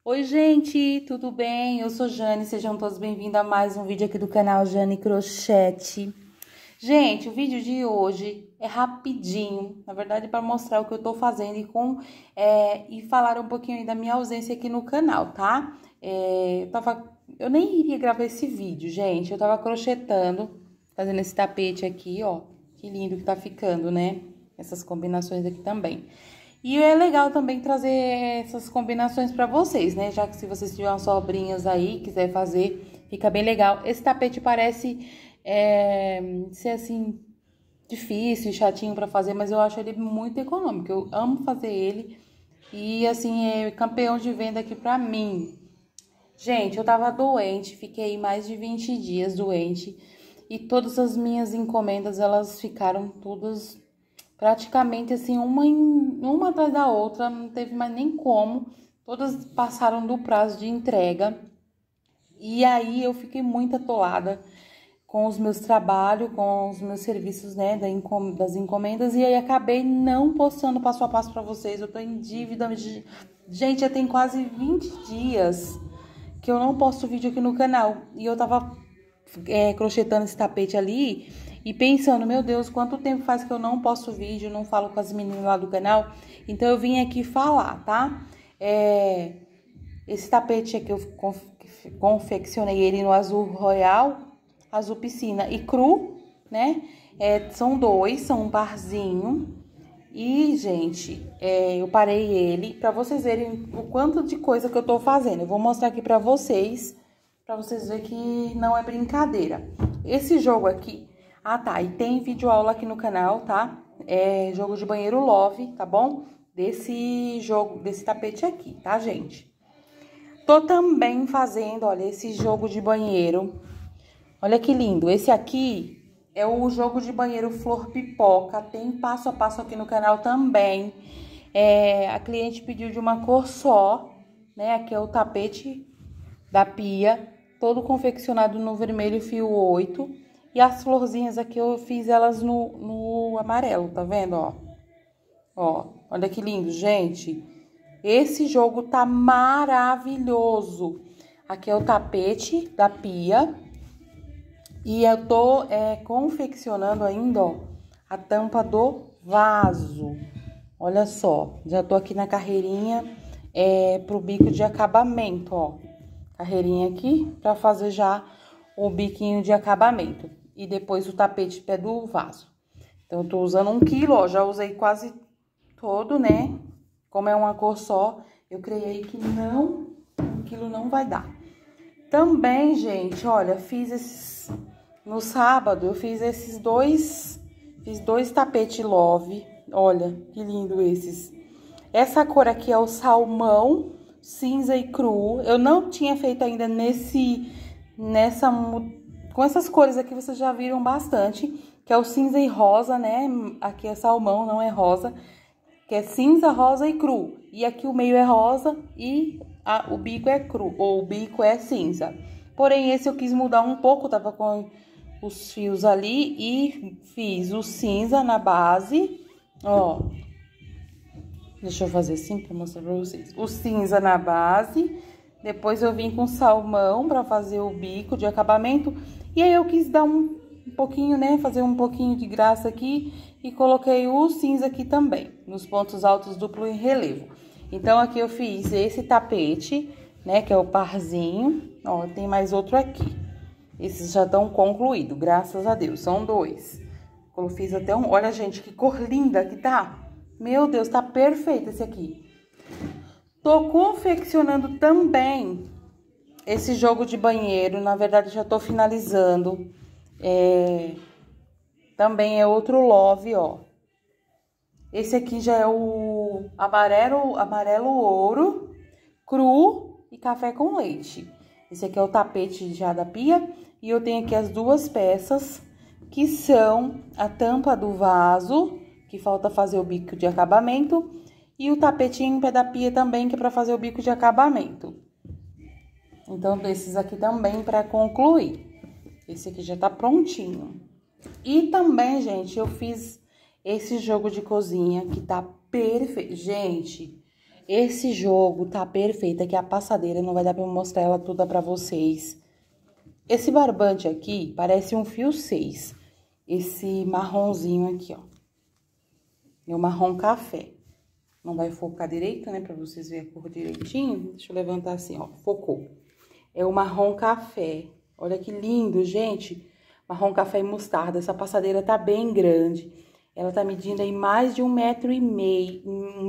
Oi, gente, tudo bem? Eu sou Jane, sejam todos bem-vindos a mais um vídeo aqui do canal Jane Crochete. Gente, o vídeo de hoje é rapidinho, na verdade, para mostrar o que eu tô fazendo e falar um pouquinho aí da minha ausência aqui no canal, tá? Eu nem iria gravar esse vídeo, gente, eu tava crochetando, fazendo esse tapete aqui, ó, que lindo que tá ficando, né? Essas combinações aqui também. E é legal também trazer essas combinações pra vocês, né? Já que se vocês tiverem umas sobrinhas aí, quiser fazer, fica bem legal. Esse tapete parece ser assim, difícil e chatinho pra fazer, mas eu acho ele muito econômico. Eu amo fazer ele e assim, é campeão de venda aqui pra mim. Gente, eu tava doente, fiquei mais de 20 dias doente. E todas as minhas encomendas, elas ficaram todas praticamente assim, uma atrás da outra, não teve mais nem como. Todas passaram do prazo de entrega. E aí eu fiquei muito atolada com os meus trabalhos, com os meus serviços, né, das encomendas. E aí acabei não postando passo a passo pra vocês. Eu tô em dívida. Gente, já tem quase 20 dias que eu não posto vídeo aqui no canal. E eu tava crochetando esse tapete ali e pensando, meu Deus, quanto tempo faz que eu não posto vídeo, não falo com as meninas lá do canal. Então eu vim aqui falar, tá? Esse tapete aqui eu confeccionei ele no azul royal, azul piscina e cru, né? São dois, são um parzinho. E, gente, eu parei ele pra vocês verem o quanto de coisa que eu tô fazendo. Eu vou mostrar aqui pra vocês verem que não é brincadeira. Esse jogo aqui... Ah, tá, e tem vídeo aula aqui no canal, tá? Jogo de banheiro Love, tá bom? Desse tapete aqui, tá, gente? Tô também fazendo, olha, esse jogo de banheiro. Olha que lindo. Esse aqui é o jogo de banheiro Flor Pipoca. Tem passo a passo aqui no canal também. A cliente pediu de uma cor só, né? Aqui é o tapete da pia, todo confeccionado no vermelho fio 8. E as florzinhas aqui eu fiz elas no amarelo, tá vendo, ó? Ó, olha que lindo, gente. Esse jogo tá maravilhoso. Aqui é o tapete da pia. E eu tô confeccionando ainda, ó, a tampa do vaso. Olha só, já tô aqui na carreirinha pro bico de acabamento, ó. Carreirinha aqui pra fazer já o biquinho de acabamento. E depois o tapete pé do vaso. Então, eu tô usando 1 quilo, ó. Já usei quase todo, né? Como é uma cor só, eu criei que 1 quilo não vai dar. Também, gente, olha, no sábado, eu fiz esses dois... Fiz 2 tapetes Love. Olha, que lindo esses. Essa cor aqui é o salmão, cinza e cru. Eu não tinha feito ainda com essas cores aqui, vocês já viram bastante, que é o cinza e rosa, né? Aqui é salmão, não é rosa, que é cinza, rosa e cru. E aqui o meio é rosa e o bico é cru, ou o bico é cinza. Porém, esse eu quis mudar um pouco, tava com os fios ali e fiz o cinza na base, ó. Deixa eu fazer assim pra mostrar pra vocês. O cinza na base, depois eu vim com salmão pra fazer o bico de acabamento. E aí eu quis dar um pouquinho, né, fazer um pouquinho de graça aqui e coloquei o cinza aqui também, nos pontos altos duplo em relevo. Então, aqui eu fiz esse tapete, né, que é o parzinho, ó, tem mais outro aqui. Esses já estão concluídos, graças a Deus, são 2. Eu fiz até olha, gente, que cor linda que tá. Meu Deus, tá perfeito esse aqui. Tô confeccionando também esse jogo de banheiro, na verdade já tô finalizando. Também é outro Love, ó. Esse aqui já é o amarelo ouro, cru e café com leite. Esse aqui é o tapete já da pia. E eu tenho aqui as 2 peças, que são a tampa do vaso, que falta fazer o bico de acabamento, e o tapetinho em pé da pia também, que é pra fazer o bico de acabamento. Então, esses aqui também pra concluir. Esse aqui já tá prontinho. E também, gente, eu fiz esse jogo de cozinha que tá perfeito. Gente, Esse jogo tá perfeito, aqui a passadeira, não vai dar pra eu mostrar ela toda pra vocês. Esse barbante aqui parece um fio 6. Esse marronzinho aqui, ó. É o marrom café. Não vai focar direito, né, pra vocês verem a cor direitinho. Deixa eu levantar assim, ó, focou. É o marrom café. Olha que lindo, gente. Marrom café e mostarda. Essa passadeira tá bem grande. Ela tá medindo aí mais de 1,5 m,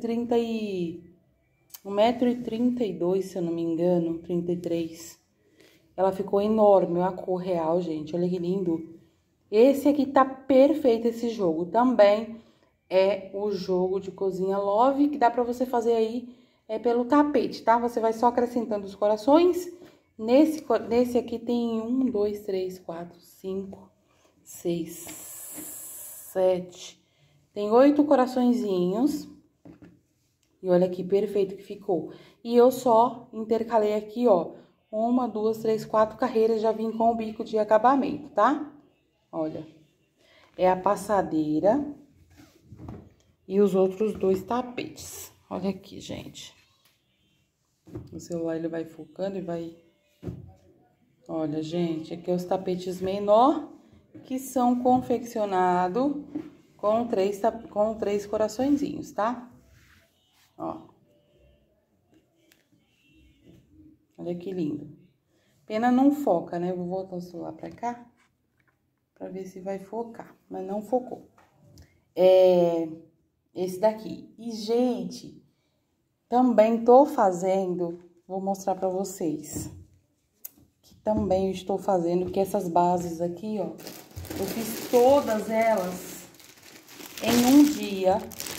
1,32 m, se eu não me engano, 33. Ela ficou enorme, olha a cor real, gente, olha que lindo. Esse aqui tá perfeito, esse jogo. Também é o jogo de cozinha Love, que dá pra você fazer aí pelo tapete, tá? Você vai só acrescentando os corações. Nesse aqui tem 1, 2, 3, 4, 5, 6, 7. Tem 8 coraçõezinhos. E olha que perfeito que ficou. E eu só intercalei aqui, ó, 1, 2, 3, 4 carreiras, já vim com o bico de acabamento, tá? Olha, é a passadeira e os outros 2 tapetes. Olha aqui, gente. O celular, ele vai focando e vai... Olha, gente, aqui é os tapetes menor, que são confeccionados com 3 coraçõezinhos, tá? Ó. Olha que lindo. Pena não foca, né? Eu vou voltar o celular pra cá, pra ver se vai focar, mas não focou. Esse daqui. E, gente, também tô fazendo, vou mostrar pra vocês, que também eu estou fazendo, que essas bases aqui, ó, eu fiz todas elas em um dia.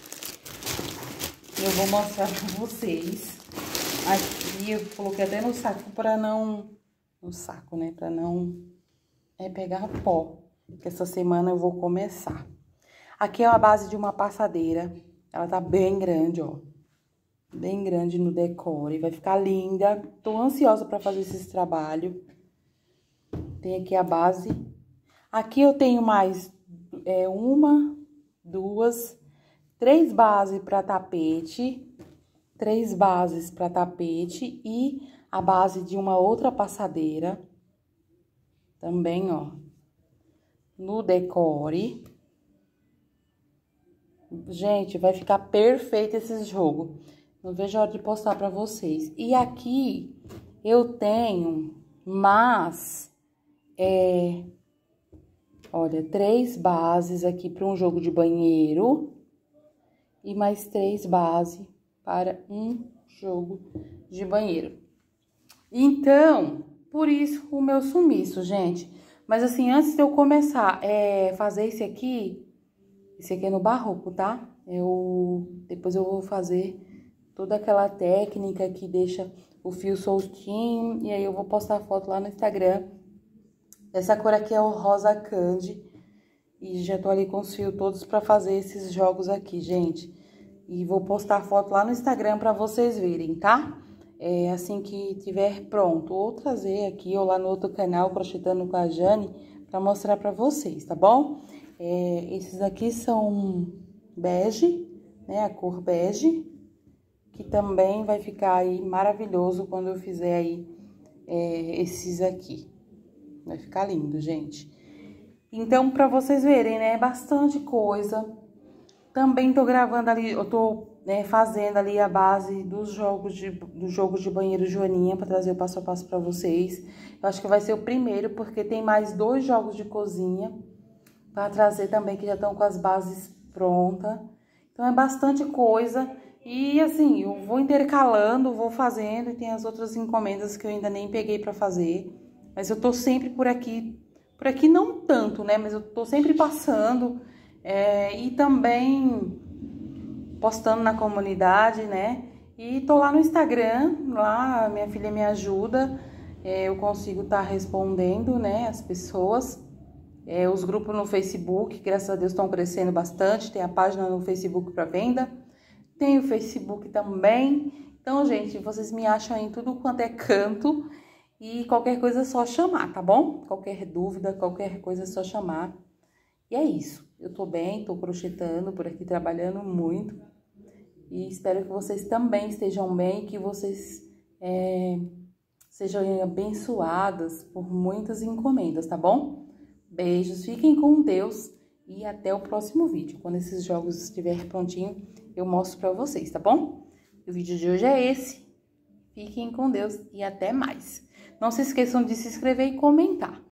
Eu vou mostrar pra vocês. Aqui eu coloquei até no saco pra não... No saco, né? Pra não pegar pó. Porque essa semana eu vou começar. Aqui é a base de uma passadeira. Ela tá bem grande, ó. Bem grande no decore. Vai ficar linda. Tô ansiosa pra fazer esses trabalhos. Tem aqui a base. Aqui eu tenho mais 1, 2, 3 bases pra tapete. 3 bases para tapete e a base de uma outra passadeira. Também, ó, no decore. Gente, vai ficar perfeito esse jogo. Não vejo a hora de postar para vocês. E aqui eu tenho olha, 3 bases aqui para um jogo de banheiro e mais 3 bases para um jogo de banheiro. Então, por isso o meu sumiço, gente. Mas assim, antes de eu começar fazer esse aqui é no barroco, tá? Depois eu vou fazer toda aquela técnica que deixa o fio soltinho. E aí eu vou postar a foto lá no Instagram. Essa cor aqui é o rosa candy. E já tô ali com os fios todos pra fazer esses jogos aqui, gente. E vou postar a foto lá no Instagram pra vocês verem, tá? Assim que tiver pronto. Ou trazer aqui ou lá no outro canal, Crochetando com a Jane, pra mostrar pra vocês, tá bom? Esses aqui são bege, né? A cor bege. Que também vai ficar aí maravilhoso quando eu fizer aí esses aqui. Vai ficar lindo, gente. Então, pra vocês verem, né? Bastante coisa. Também tô gravando ali, eu tô fazendo ali a base do jogo de banheiro Joaninha, pra trazer o passo a passo pra vocês. Eu acho que vai ser o primeiro, porque tem mais 2 jogos de cozinha pra trazer também, que já estão com as bases prontas. Então, é bastante coisa. E, assim, eu vou intercalando, vou fazendo, e tem as outras encomendas que eu ainda nem peguei pra fazer. Mas eu tô sempre por aqui não tanto, né? Mas eu tô sempre passando... e também postando na comunidade, né? E tô lá no Instagram, lá minha filha me ajuda, eu consigo estar respondendo, né, as pessoas. Os grupos no Facebook, graças a Deus, estão crescendo bastante. Tem a página no Facebook para venda, tem o Facebook também. Então, gente, vocês me acham em tudo quanto é canto. E qualquer coisa é só chamar, tá bom? Qualquer dúvida, qualquer coisa é só chamar. E é isso. Eu tô bem, tô crochetando por aqui, trabalhando muito. E espero que vocês também estejam bem, que vocês sejam abençoadas por muitas encomendas, tá bom? Beijos, fiquem com Deus e até o próximo vídeo. Quando esses jogos estiverem prontinhos, eu mostro pra vocês, tá bom? O vídeo de hoje é esse. Fiquem com Deus e até mais. Não se esqueçam de se inscrever e comentar.